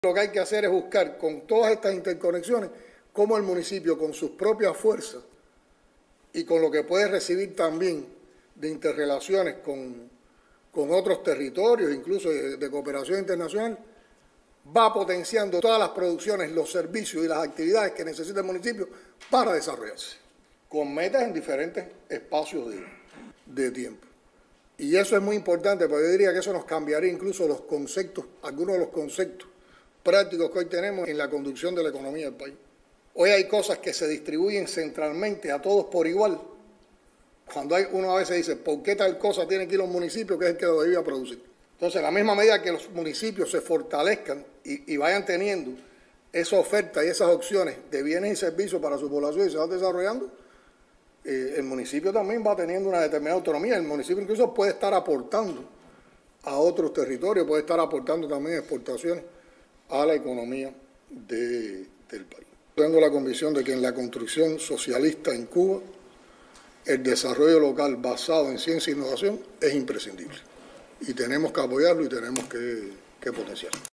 Lo que hay que hacer es buscar con todas estas interconexiones cómo el municipio con sus propias fuerzas y con lo que puede recibir también de interrelaciones con otros territorios, incluso de cooperación internacional, va potenciando todas las producciones, los servicios y las actividades que necesita el municipio para desarrollarse, con metas en diferentes espacios de tiempo. Y eso es muy importante, porque yo diría que eso nos cambiaría incluso los conceptos, algunos de los conceptos prácticos que hoy tenemos en la conducción de la economía del país. Hoy hay cosas que se distribuyen centralmente a todos por igual. Cuando uno a veces dice, ¿por qué tal cosa tiene que ir a un municipio que es el que lo debía producir? Entonces, en la misma medida que los municipios se fortalezcan y vayan teniendo esa oferta y esas opciones de bienes y servicios para su población y se van desarrollando, el municipio también va teniendo una determinada autonomía. El municipio incluso puede estar aportando a otros territorios, puede estar aportando también exportaciones a la economía del país. Tengo la convicción de que en la construcción socialista en Cuba, el desarrollo local basado en ciencia e innovación es imprescindible. Y tenemos que apoyarlo y tenemos que potenciarlo.